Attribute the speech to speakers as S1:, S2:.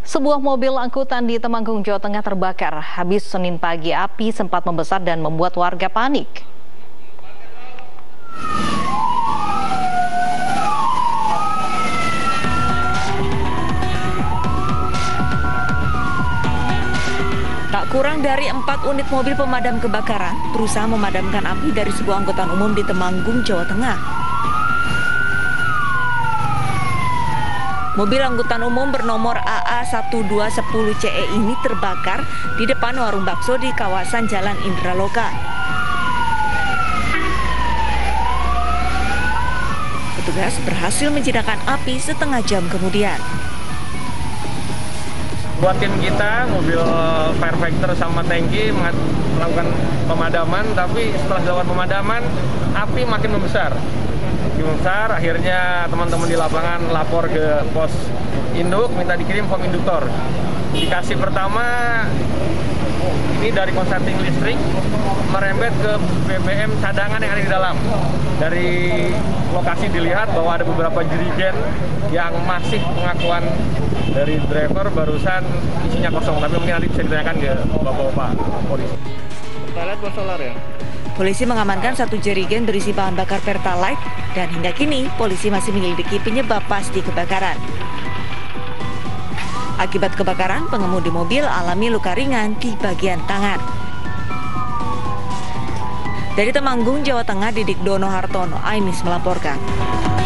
S1: Sebuah mobil angkutan di Temanggung, Jawa Tengah terbakar. Habis Senin pagi, api sempat membesar dan membuat warga panik. Tak kurang dari 4 unit mobil pemadam kebakaran berusaha memadamkan api dari sebuah angkutan umum di Temanggung, Jawa Tengah. Mobil angkutan umum bernomor AA1210CE ini terbakar di depan warung bakso di kawasan Jalan Indraloka. Petugas berhasil menjinakkan api setengah jam kemudian.
S2: Buat tim kita, mobil fire fighter sama tangki melakukan pemadaman, tapi setelah dilakukan pemadaman, api makin membesar. Akhirnya teman-teman di lapangan lapor ke pos induk, minta dikirim form induktor. Indikasi pertama, ini dari konsleting listrik merembet ke BBM cadangan yang ada di dalam. Dari lokasi dilihat bahwa ada beberapa jerigen yang masih pengakuan dari driver barusan isinya kosong, tapi mungkin nanti bisa ditanyakan ke bapak-bapak polisi. Pertalite solar ya?
S1: Polisi mengamankan 1 jerigen berisi bahan bakar Pertalite dan hingga kini polisi masih menyelidiki penyebab pasti kebakaran. Akibat kebakaran, pengemudi mobil alami luka ringan di bagian tangan. Dari Temanggung, Jawa Tengah, Didik Dono Hartono, Aimis melaporkan.